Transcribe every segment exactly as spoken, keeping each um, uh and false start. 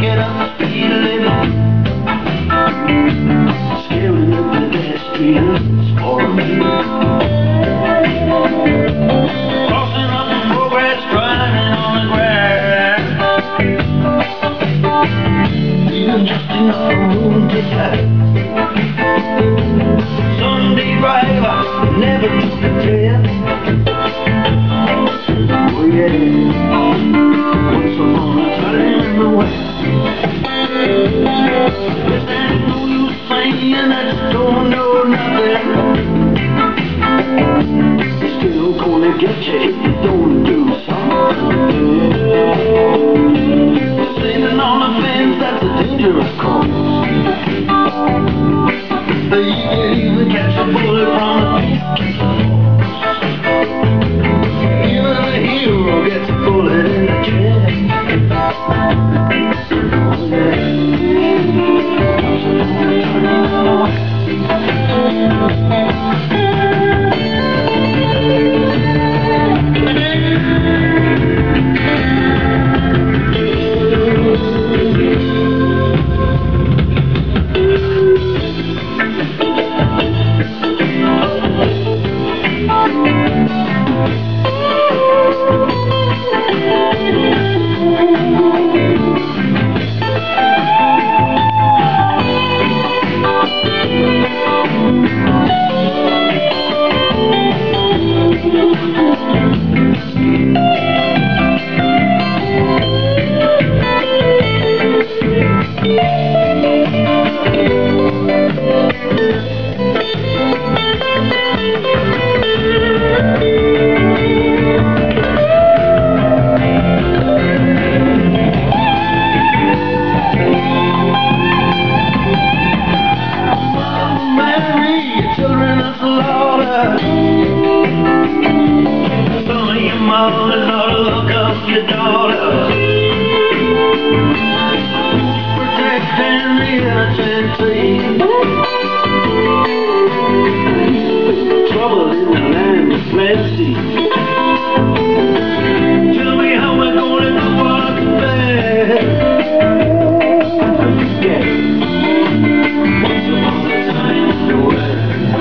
picking up the speed limit, scaring the pedestrians for a minute. Crossing up the progress, grinding on the grass, leaving just enough room to pass. Sunday driver never took a test. Oh yeah, once upon a time in the West. Yes, ain't no use saying I just don't know nothing. Still gonna get you if you don't do something. Sitting on the fence, that's a dangerous course. You can even catch a bullet from a peacekeeper force. Even a hero gets a bullet in the chest. Oh yeah. Children of slaughter, some of your mothers ought to look up your daughters, protecting the innocent teen. Trouble in the land of plenty. Tell me how we're gonna go out to bed. Yeah. Once upon a time in the West.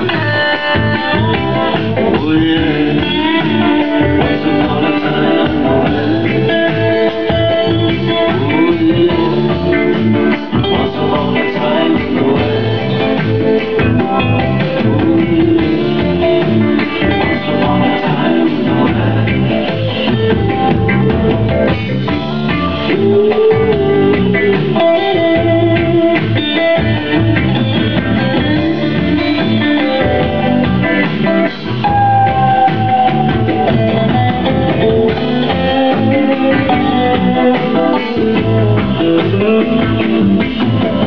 Oh yeah, once upon a time in the West. Oh yeah, once upon a time in the West. Oh yeah, once upon a time in the West.